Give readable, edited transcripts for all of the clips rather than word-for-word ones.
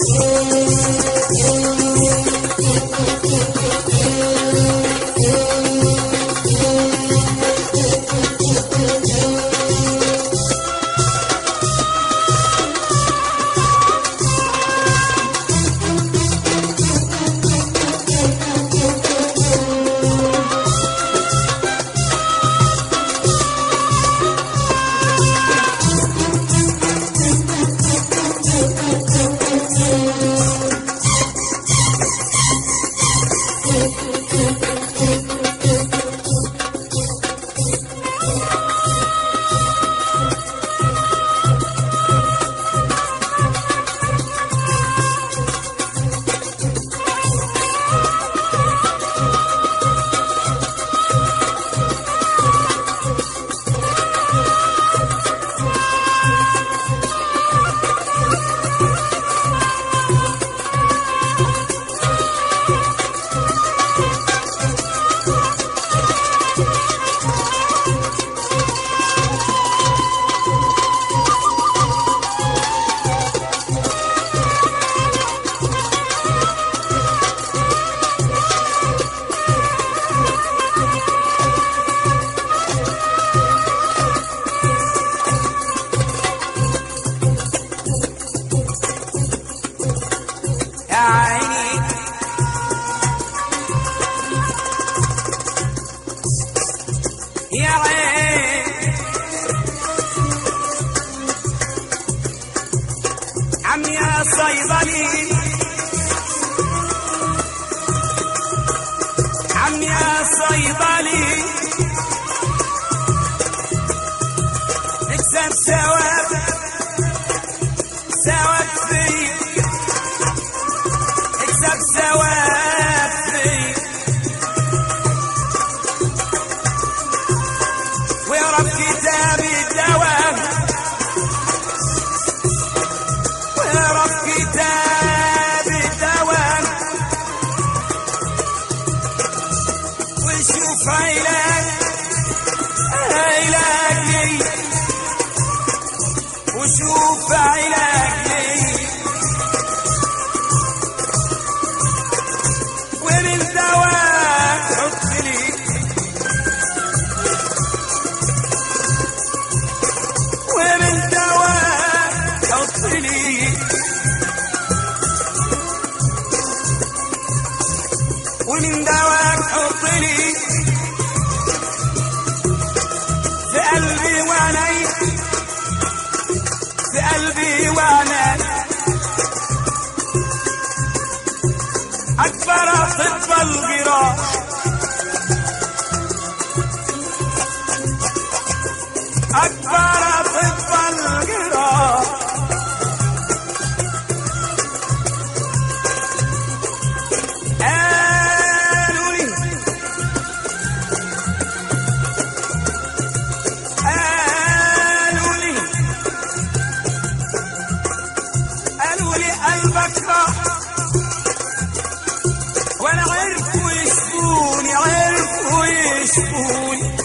ومن دواك حطلي في قلبي وعيني، في قلبي وعيني أكبر طب الجراح، أكبر طب الجراح. وانا عرفوا يشفوني، عرفوا يشفوني،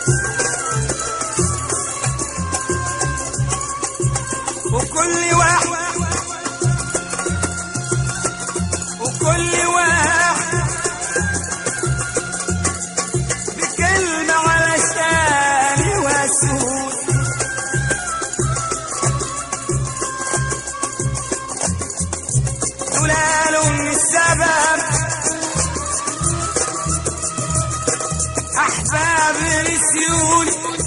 وكل واحد بكلمة علشان يواسوني. دولالهم السبب أحباب نسيوني،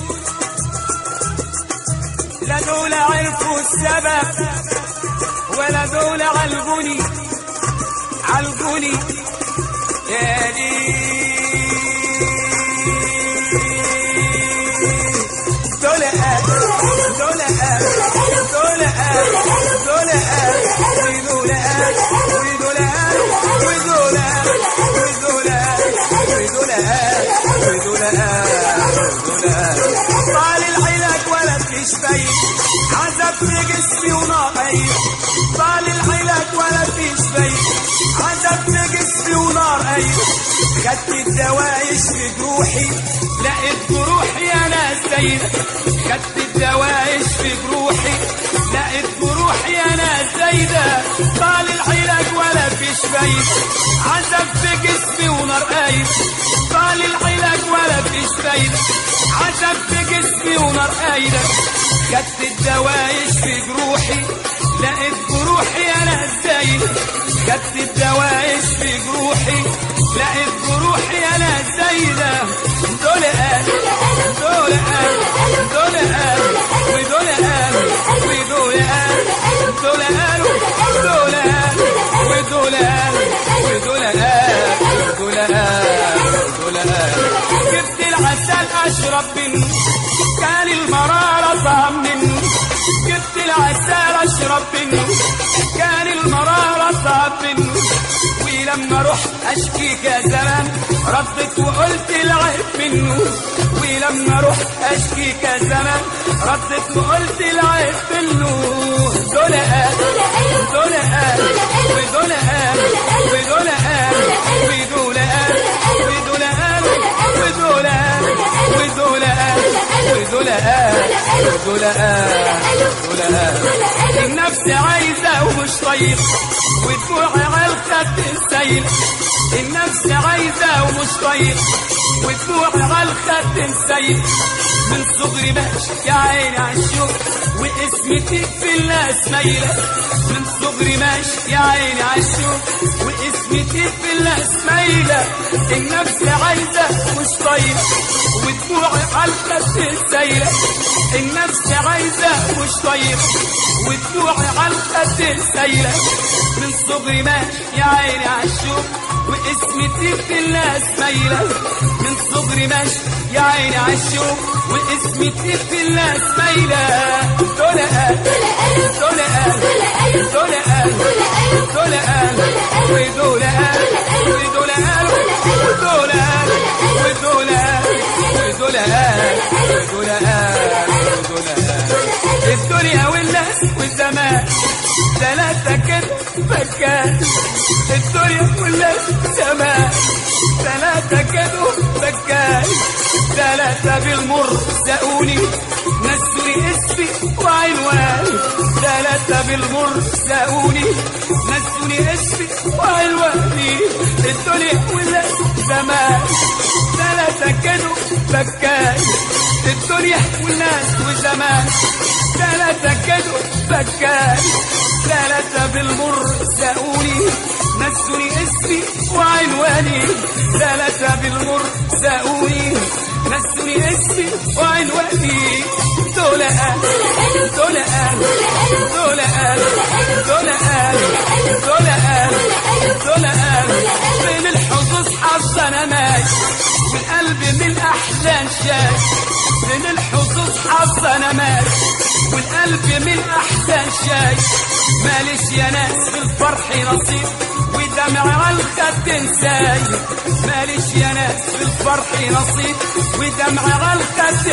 لا دول عرفوا السبب ولا دول علقوني، علقوني يا دي. دول دول دول دول طال العلاج ولا فيش فايد، عذب في جسمي ونار، طال العلاج ولا فيش فايد، عذب في جسمي ونار. خدت الدواء يشفي جروحي، لقيت جروحي انا زينة. خدت الدواء يشفي جروحي، لقيت جروحي انا زينة. سايدة، طال العلاج ولا فيش فايدة، عذب في جسمي ونار قايدة، طال العلاج ولا فيش فايدة، عذب في جسمي ونار قايدة، خدت الدواء يشفي جروحي، لقيت جروحي انا زايدة، خدت الدواء يشفي جروحي، لقيت جروحي انا زايدة، دول قالوا دول قالوا دول قالوا ودول قالوا ودول قالوا دول قالوا دول قالوا ودول قالوا ودول قالوا دول قالوا دول قالوا جبت العسل اشرب منه، كان المرارة طعم منه، جبت العسل اشرب منه، كان المرارة طعم منه، ولما رحت اشكيك يا زمان ردت وقلت العيب منه، ولما رحت اشكيك يا زمان ردت وقلت العيب منه، دول قالوا دول قالوا ودول قالوا ودول قالوا ودول قالوا ودول قالوا ودول قالوا ودول قالوا ودول قالوا ودول قالوا ودول قالوا النفس عايزة ومش طايقة ودموعي على الخد سايلة، النفس عايزة ومش طايقة ودموعي على الخد سايلة، من صغري ماشي يا عيني عالشوق واسمتي في الناس مايلة، من صغري ماشي يا عيني عالشوق واسمتي في الناس مايلة، النفس عايزة مش طايقة ودموعي على الخد سايلة، النفس عايزة مش طايقة ودموعي على الخد سايلة، من صغري ماشي يا عيني عالشوق واسمتي في الناس مايلة، من صغري ماشي يا عيني عالشوق واسمتي في الناس مايلة، دول قالوا دول قالوا دول قالوا دول قالوا ودول قالوا ودول قالوا ودول قالوا ودول قالوا ودول قالوا ودول قالوا ودول قالوا الدنيا والناس والزمان ثلاثة كده فكان، الدنيا والناس زمان ثلاثة كده فكان، ثلاثة بالمر ساقوني نسوني اسمي وعنواني، ثلاثة بالمر ساقوني نسوني اسمي وعنواني، الدنيا والناس زمان ثلاثة كده فكان، الدنيا والناس وزمان ثلاثة كده فكان، ثلاثة بالمر ساقوني نسوني اسمي وعنواني، ثلاثة بالمر ساقوني نسوني اسمي وعنواني، دول قالوا دول قالوا دول قالوا دول قالوا دول قالوا دول قالوا من الحظوظ حظ انا ماشي والقلب من الاحزان شاش، من الحظوظ حظ انا ماشي والقلب من الاحزان شاش، ماليش يا ناس في الفرح نصيب ودمع على الخد نسايل، ماليش يا ناس في الفرح نصيب ودمع على الخد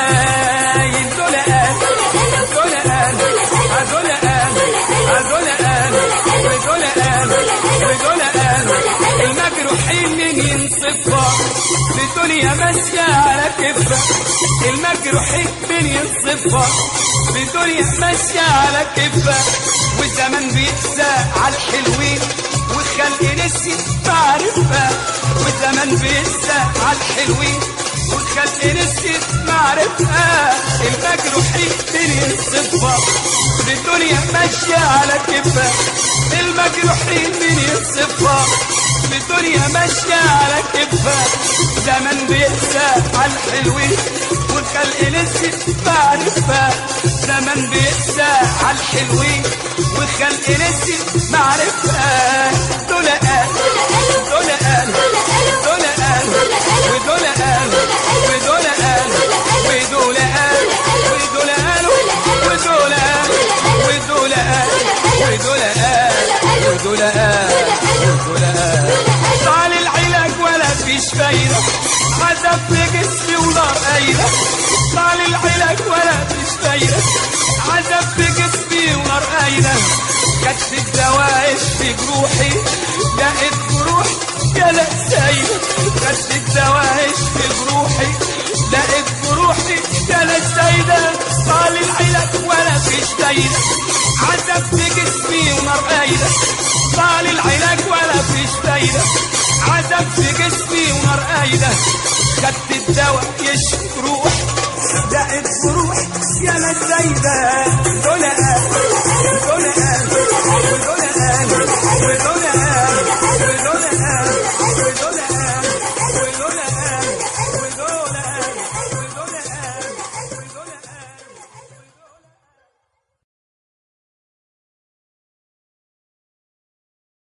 نسايل، دول قالوا دول قالوا دول قالوا دول قالوا ودول قالوا ودول قالوا المجروحين من ينصفها الدنيا ماشية على كفة، المجروحين من ينصفها الدنيا ماشية على كفة، والزمن بيقسى على الحلوين والخلق نسي معرفة، والزمن بيقسى على الحلوين والخلق نسي معرفة، المجروحين من ينصفها الدنيا ماشية على كفة، المجروحين من ينصفها الدنيا ماشية على كفة، زمن بيقسى على الحلوين والخلق نسي معرفة، زمن بيقسى على الحلوين والخلق نسي معرفة، دول قالوا دول قالوا دول قالوا ودول قالوا ودول قالوا ودول قالوا ودول قالوا ودول قالوا ودول قالوا ودول قالوا ودول قالوا ودول قالوا طال العلاج ولا فيش فايدة، عذب في جسمي ونار قايدة، طال العلاج ولا فيش فايدة، عذب في جسمي ونار قايدة، خدت الدواء يشفي جروحي، لقيت جروحي يا لا سايدة، خدت الدواء يشفي جروحي، لقيت جروحي يا لا سايدة، طال العلاج ولا فيش فايدة، عذب في جسمي فايدة خدت الدواء يشفي روح دقت بروح يا ما زايدة